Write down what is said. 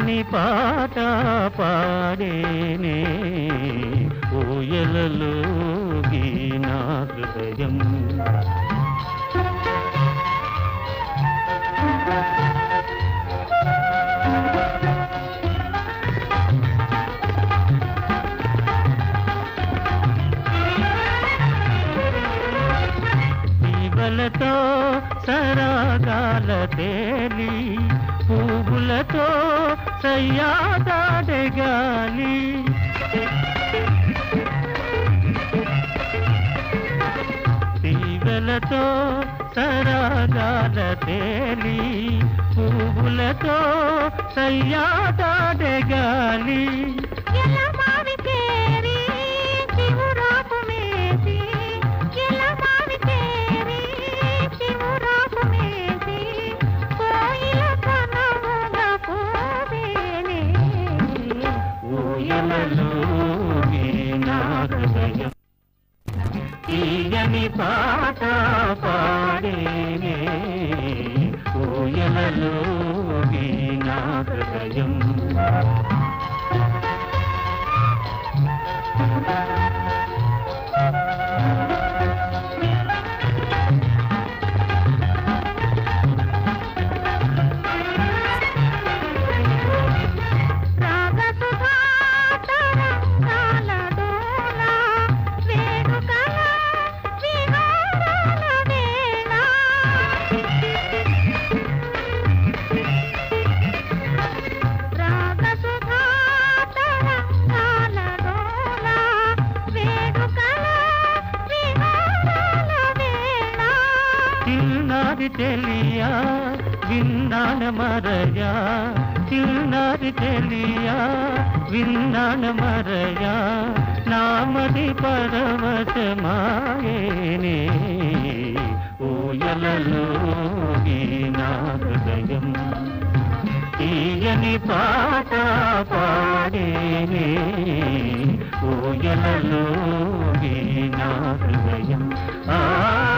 తీయని పాట పాడేనే ఊయలలోగి నా హృదయం. పూలతో సరాగాల తేలి పువ్వులతో సయ్యాదాడగాలి తీగలతో సరాగాల తేలి పువ్వులతో సయ్యాదాడగాలి తీయని పాట పాడేనే ఊయలలోగి నా హృదయం. చిన్నారి తెలియా విన్నాన మరయా చిన్నారి తెలియా విన్నాన మరయా నామది పరవశమాయేనే ఊయలలోగి నా హృదయం. తీయని పాట పాడేనే ఊయలలోగి నా హృదయం.